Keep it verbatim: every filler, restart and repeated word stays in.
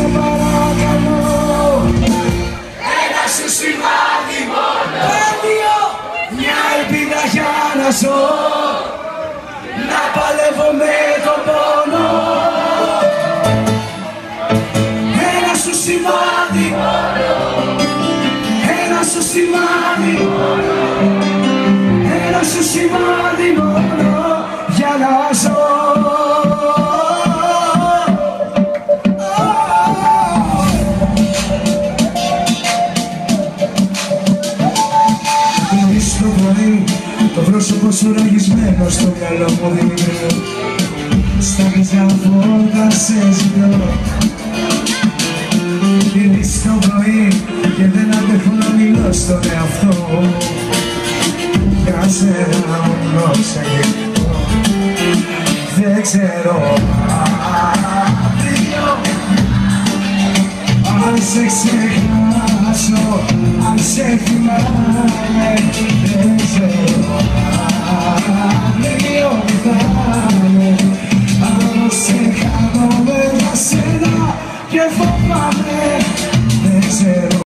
παρακαλώ. Ένα σου σημάδι μόνο, μια ελπίδα για να ζω, να παλεύω με τον πόνο. Ένα σου σημάδι μόνο, ένα σου σημάδι μόνο, ένα σου σημάδι μόνο για να ζω. Νωρίς το πρωί το πρόσωπο σου ραγισμένο στο μυαλό μου δημιουργώ, στα γκρίζα φώτα σε ζητώ. Νωρίς το πρωί και δεν αντέχω να μιλώ στον εαυτό μου, για σένα μόνο σε γυρνώ. Δεν ξέρω αύριο αν σε ξεχάσω, αν σε θυμάμαι. Δεν ξέρω αύριο τι θα είναι, αν σε χάνω με για σένα και φοβάμαι.